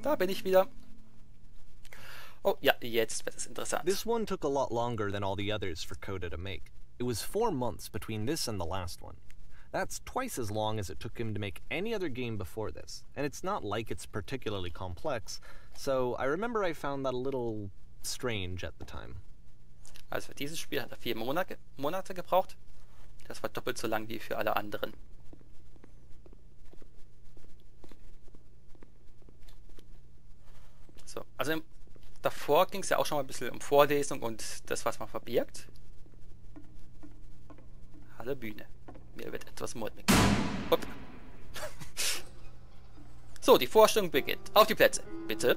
da bin ich wieder. Oh ja, jetzt wird es interessant. This one took a lot longer than all the others for Coda to make. It was 4 months between this and the last one. That's twice as long as it took him to make any other game before this, and it's not like it's particularly complex, so I remember I found that a little strange at the time. Also für dieses Spiel hat er 4 Monate gebraucht. Das war doppelt so lang wie für alle anderen. So, also davor ging es ja auch schon mal ein bisschen um Vorlesung und das, was man verbirgt. Hallo Bühne. Mir wird etwas mulmig. Hopp. So, die Vorstellung beginnt. Auf die Plätze, bitte.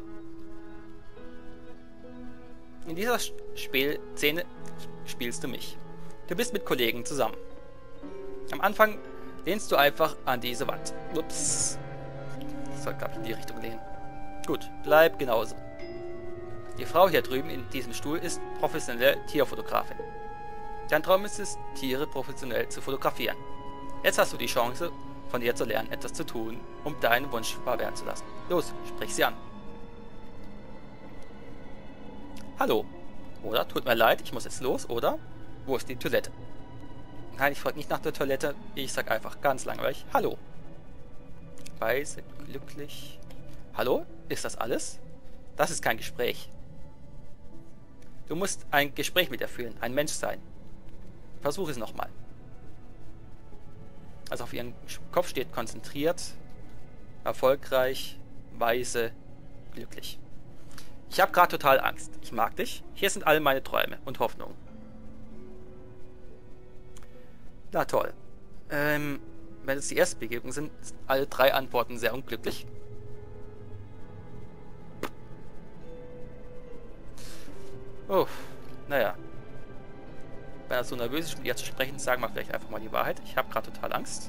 In dieser Spielszene spielst du mich. Du bist mit Kollegen zusammen. Am Anfang lehnst du einfach an diese Wand. Ups. Ich soll, glaube ich, in die Richtung lehnen. Gut, bleib genauso. Die Frau hier drüben in diesem Stuhl ist professionelle Tierfotografin. Dein Traum ist es, Tiere professionell zu fotografieren. Jetzt hast du die Chance, von ihr zu lernen, etwas zu tun, um deinen Wunsch wahr werden zu lassen. Los, sprich sie an. Hallo. Oder, tut mir leid, ich muss jetzt los. Oder, wo ist die Toilette? Nein, ich frage nicht nach der Toilette. Ich sag einfach ganz langweilig, hallo. Weise, glücklich. Hallo? Ist das alles? Das ist kein Gespräch. Du musst ein Gespräch mit ihr führen, ein Mensch sein. Versuch es nochmal. Also auf ihrem Kopf steht konzentriert, erfolgreich, weise, glücklich. Ich habe gerade total Angst. Ich mag dich. Hier sind all meine Träume und Hoffnungen. Na toll. Wenn es die erste Begegnung sind alle 3 Antworten sehr unglücklich. Oh, naja. Wenn er so nervös ist, mit ihr zu sprechen, sagen wir vielleicht einfach mal die Wahrheit. Ich habe gerade total Angst.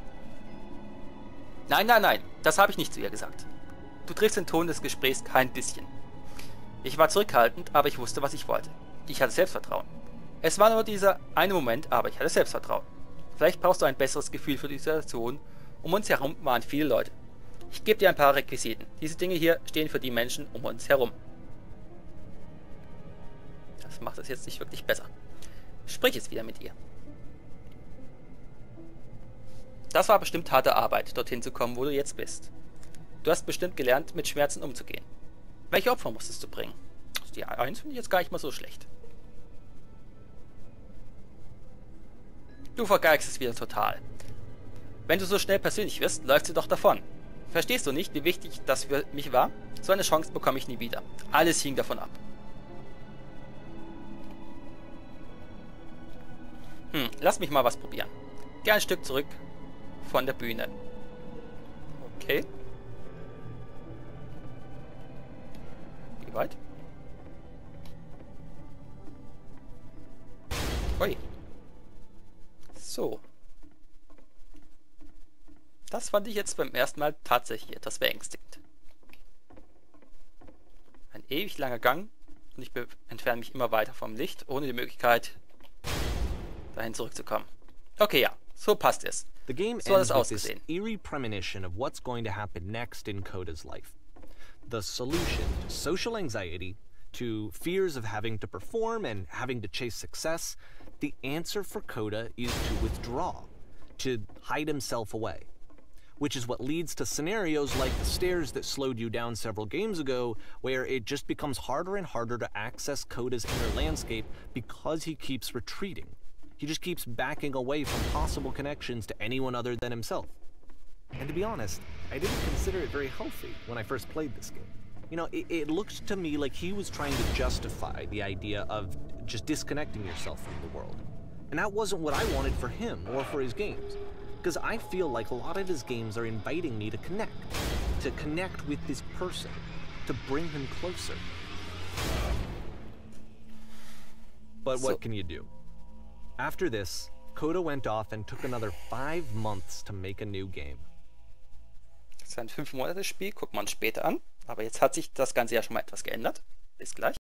Nein, nein, nein. Das habe ich nicht zu ihr gesagt. Du triffst den Ton des Gesprächs kein bisschen. Ich war zurückhaltend, aber ich wusste, was ich wollte. Ich hatte Selbstvertrauen. Es war nur dieser eine Moment, aber ich hatte Selbstvertrauen. Vielleicht brauchst du ein besseres Gefühl für die Situation. Um uns herum waren viele Leute. Ich gebe dir ein paar Requisiten. Diese Dinge hier stehen für die Menschen um uns herum. Das macht es jetzt nicht wirklich besser. Sprich jetzt wieder mit ihr. Das war bestimmt harte Arbeit, dorthin zu kommen, wo du jetzt bist. Du hast bestimmt gelernt, mit Schmerzen umzugehen. Welche Opfer musstest du bringen? Also die 1 finde ich jetzt gar nicht mal so schlecht. Du vergeigst es wieder total. Wenn du so schnell persönlich wirst, läuft sie doch davon. Verstehst du nicht, wie wichtig das für mich war? So eine Chance bekomme ich nie wieder. Alles hing davon ab. Lass mich mal was probieren. Geh ein Stück zurück von der Bühne. Okay. Wie weit? Ui. So. Das fand ich jetzt beim ersten Mal tatsächlich etwas beängstigend. Ein ewig langer Gang und ich entferne mich immer weiter vom Licht, ohne die Möglichkeit, dahin zurückzukommen. Okay, ja, so passt es. The game So hat ends es with this ausgesehen. eerie premonition of what's going to happen next in Coda's life. The solution to social anxiety, to fears of having to perform and having to chase success, the answer for Coda is to withdraw, to hide himself away. Which is what leads to scenarios like the stairs that slowed you down several games ago, where it just becomes harder and harder to access Coda's inner landscape because he keeps retreating. He just keeps backing away from possible connections to anyone other than himself. And to be honest, I didn't consider it very healthy when I first played this game. You know, it looked to me like he was trying to justify the idea of just disconnecting yourself from the world. And that wasn't what I wanted for him or for his games. Because I feel like a lot of his games are inviting me to connect with this person, to bring him closer. But what can you do? After this, Coda went off and took another 5 months to make a new game. Das ist ein 5 Monate Spiel, guckt man später an. Aber jetzt hat sich das Ganze ja schon mal etwas geändert. Bis gleich.